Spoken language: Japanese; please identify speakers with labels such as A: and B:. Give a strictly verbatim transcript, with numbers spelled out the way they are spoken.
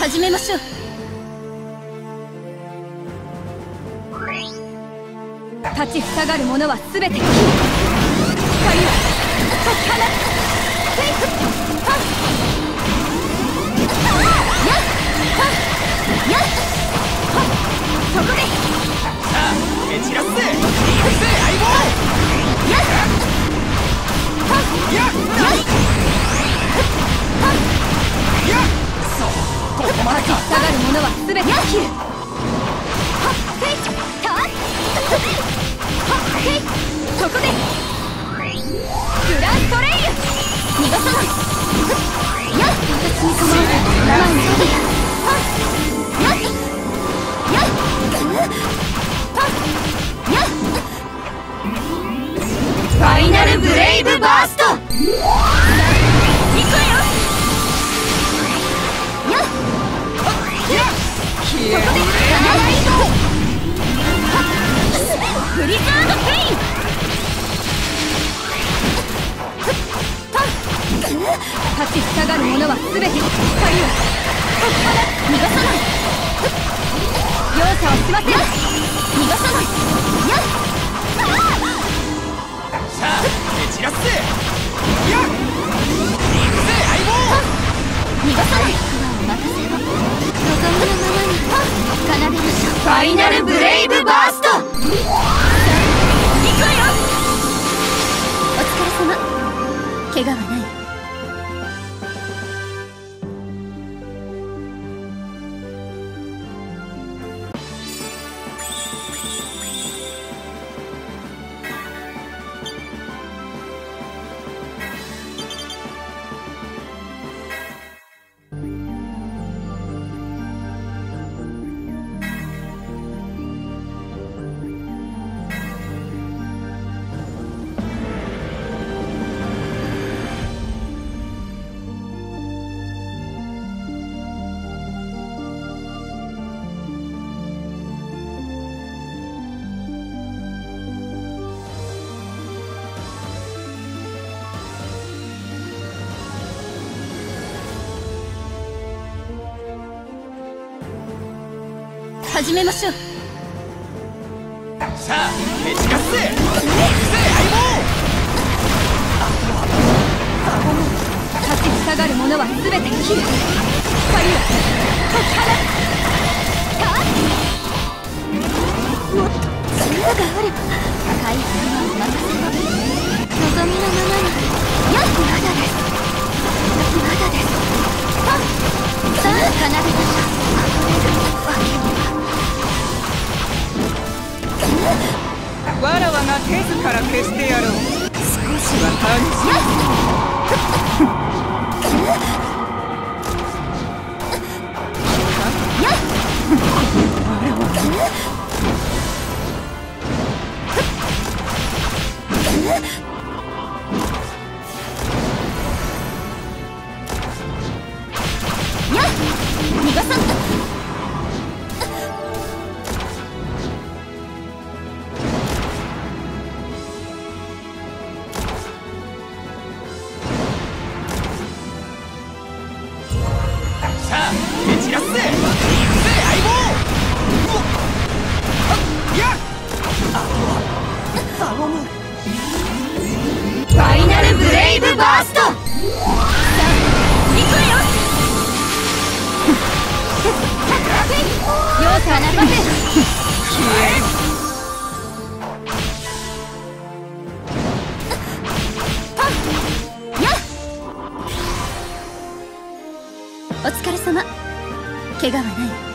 A: 始めましょう。立ちふさがる者は全て消え、光は解き放つ。フェイクハッやっはっやっはっ、そこで
B: さあ蹴散らすぜ。行くぜ相棒。
A: やっはっ
B: やっ
A: やっはっ
B: やっそうここまでか。
A: 立ちふさがる者は全て消える。はっフェイクタッはっフェイク、そこでグラントレイユ逃がさない。やっ私に構わない前に出てはっやっやっはっやっファイナルブレイブバースト。行くわよ。やっ
B: やっ
A: そこでガナライドブリザードペイン。立ちふさがる者は全て光を解き放つ。逃がさない。容赦はしません。逃がさない。やっ
B: さあ蹴散らすぜ。やっ行くぜ相棒。
A: 逃がさない。お任せを望みのままに奏でましょう。ファイナルブレイブバースト。行くわよ。お疲れ様。怪我はない。始めましょう。
B: さあ蹴散らすぜ。行くぜ相棒。
A: 立ちふさがる者は全て消える。光を解き放つ。もっと自由があれば回復はお任せを。望みのままに。やっまだですまだです。はっさあ奏でましょう。わけには
C: わらわが手ずから消してやろう。少しは感じ
A: やっやっ逃がさんと。ファイナルブレイブバースト。さあ行くわよ。容赦はなりません。やっお疲れ様。怪我はない。